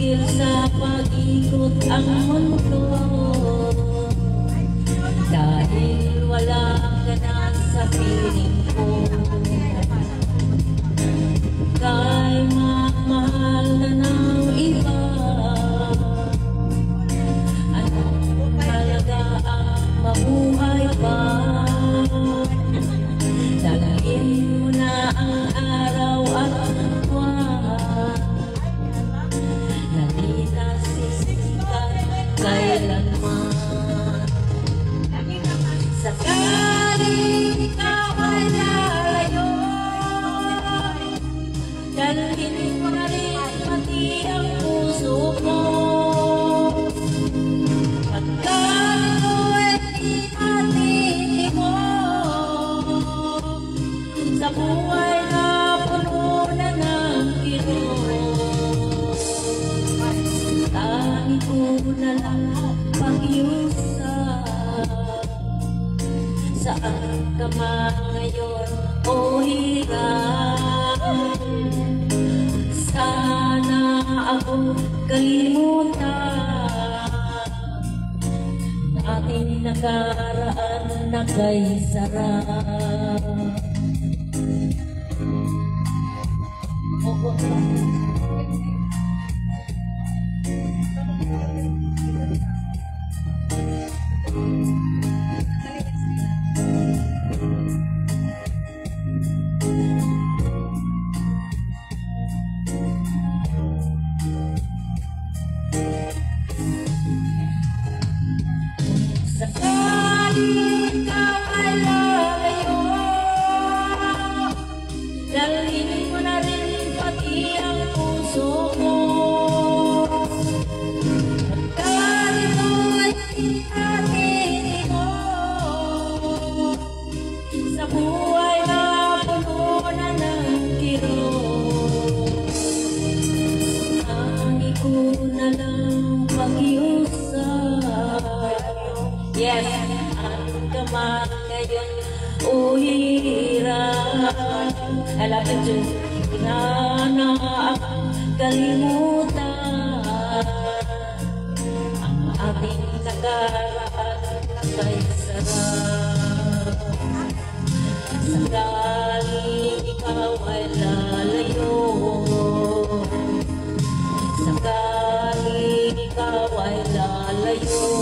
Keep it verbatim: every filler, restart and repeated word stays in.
Dahil sa pag-ikot ang mundo, dahil wala ka na sa piling ko, kay mahal na ng iba. Ano talaga ang mabuhay pa? Dalhin mo na ang araw at buwan, kailanman. Sakaling ikaw ay lalayo, dalhin mo na rin pati ang puso mo. Pagkat ito'y ihatid mo sa buhay na puno na ng kirot, tanging ko na lang pag-iusap. Saan ka man ngayon o hirap, sana ako kalimutan. Ating nakaraan na kay sarap. Oo. Sakaling ikaw ay lalayo, dalhin mo na rin pati ang puso mo. Pagkat ito'y ihatid mo sa buhay na puno na ng kirot, tanging ko na lang pag-iusap. Yes, ang kaman ngayon o hirap, I love it too. Na kalimutan ang ating nakaraan na kay sarap. Sakaling ikaw ay lalayo, sakaling ikaw ay lalayo,